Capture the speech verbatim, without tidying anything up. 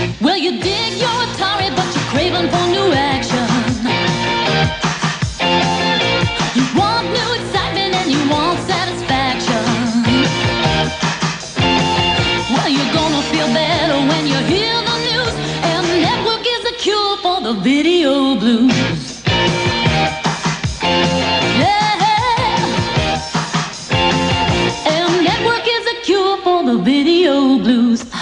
Well, you dig your Atari, but you're craving for new action. You want new excitement and you want satisfaction. Well, you're gonna feel better when you hear the news. And network is the cure for the video blues. Yeah, and network is the cure for the video blues.